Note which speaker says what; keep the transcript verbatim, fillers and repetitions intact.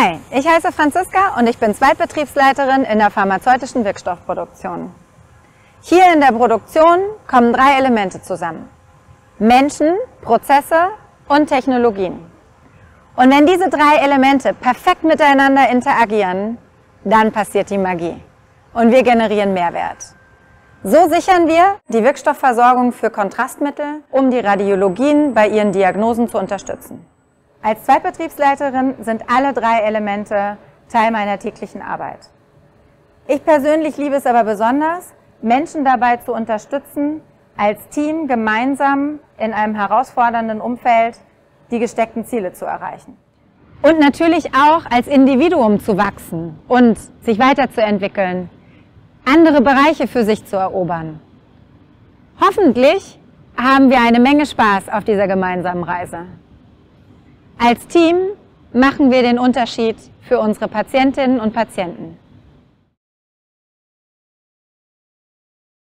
Speaker 1: Hi, ich heiße Franziska und ich bin Zweitbetriebsleiterin in der pharmazeutischen Wirkstoffproduktion. Hier in der Produktion kommen drei Elemente zusammen: Menschen, Prozesse und Technologien. Und wenn diese drei Elemente perfekt miteinander interagieren, dann passiert die Magie und wir generieren Mehrwert. So sichern wir die Wirkstoffversorgung für Kontrastmittel, um die Radiologien bei ihren Diagnosen zu unterstützen. Als Zweitbetriebsleiterin sind alle drei Elemente Teil meiner täglichen Arbeit. Ich persönlich liebe es aber besonders, Menschen dabei zu unterstützen, als Team gemeinsam in einem herausfordernden Umfeld die gesteckten Ziele zu erreichen. Und natürlich auch als Individuum zu wachsen und sich weiterzuentwickeln, andere Bereiche für sich zu erobern. Hoffentlich haben wir eine Menge Spaß auf dieser gemeinsamen Reise. Als Team machen wir den Unterschied für unsere Patientinnen und Patienten.